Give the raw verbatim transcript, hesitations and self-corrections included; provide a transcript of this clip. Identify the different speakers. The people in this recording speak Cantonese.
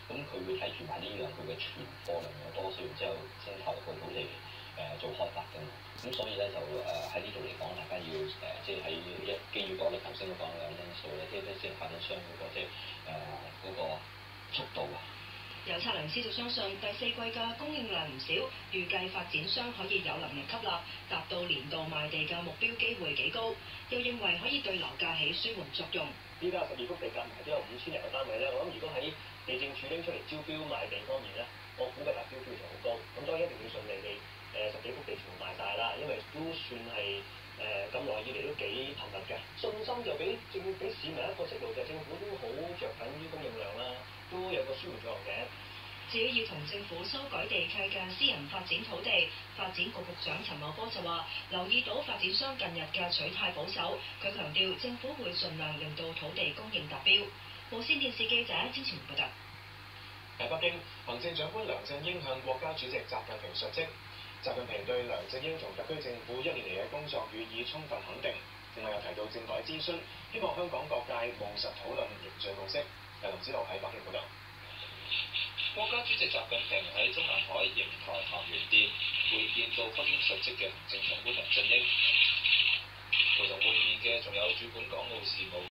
Speaker 1: 咁佢會睇住埋呢樣佢嘅存貨量有多少，然之後先投去土地誒、呃、做開發㗎嘛。咁所以咧就誒喺呢度嚟講，大家要誒、呃、即係喺一基於嗰個頭先講兩因素咧，即係即係發展商嗰、那個即係誒嗰個速度啊。
Speaker 2: 有測量師就相信第四季嘅供應量唔少，預計發展商可以有能力吸納，達到年度賣地嘅目標機會幾高。又認為可以對樓價起舒緩作用。
Speaker 3: 依家十二幅地價唔係都有五千零個單位咧，我諗如果喺地政署拎出嚟招標賣地方面咧，我估計達標非常好高。咁當然一定要順利地誒、呃、十幾幅地全部賣晒啦，因為都算係誒咁耐以嚟都幾頻密嘅。信心就俾政俾市民一個息路，就政府都好着緊於供應量啦，都有個舒緩作用嘅。
Speaker 2: 至於要同政府修改地契嘅私人發展土地，發展局局長陳茂波就話：留意到發展商近日嘅取態保守，佢強調政府會盡量令到土地供應達標。無線電視記者詹前報道。
Speaker 4: 喺北京，行政長官梁振英向國家主席習近平述職。習近平對梁振英同特區政府一年嚟嘅工作予以充分肯定，另外又提到政改諮詢，希望香港各界務實討論，凝聚共識。由林子豪喺北京報道。
Speaker 5: 國家主席習近平喺中南海瀛台咸源店會見到北京述職嘅行政長官梁振英，陪同會面嘅仲有主管港澳事務